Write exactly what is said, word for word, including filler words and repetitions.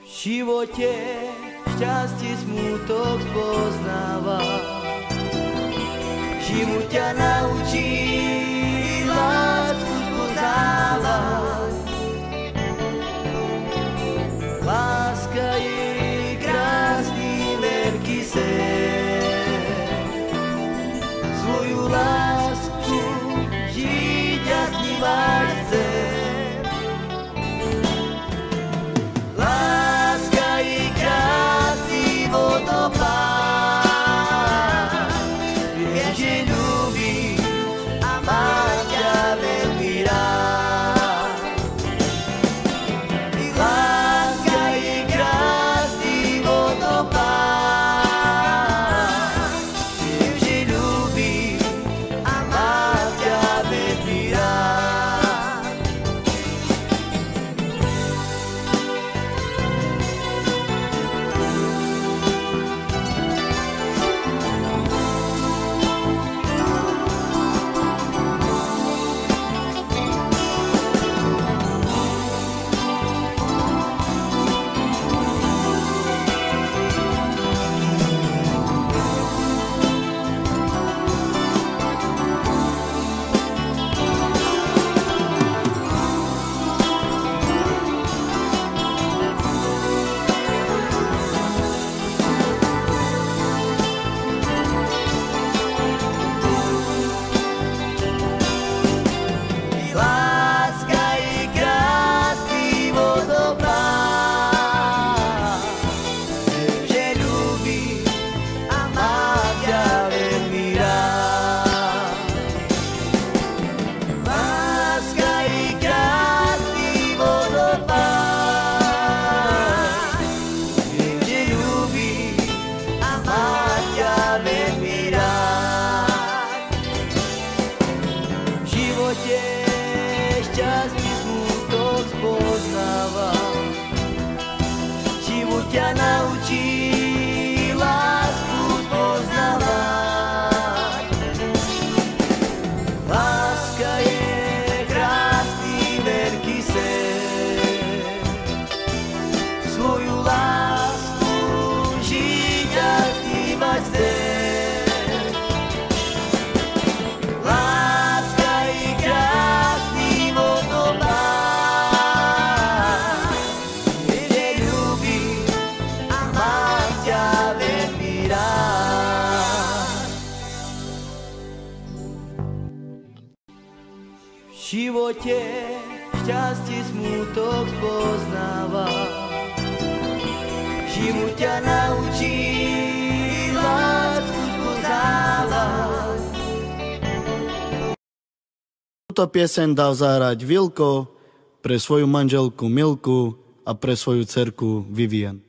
V živote šťastie smutok spoznáva, život ťa naučí lásku spoznávať. Láska je krásny veľký sen, svoju lásku žiť a snívať chcem. Láska je krásny vodopád, viem, že ľúbi a má ťa veľmi rád. Láska je krásny vodopád, viem, že ľúbi a má ťa veľmi rád. Šťastie smutok spoznáva, život ťa naučí lásku spoznávať. Láska je krásny veľký sen, svoju lásku žiť a snívať chcem. V živote šťastie smutok spoznáva, život ťa naučí lásku spoznávať. Túto pieseň dal zahrať Vilko pre svoju manželku Milku a pre svoju dcerku Vivian.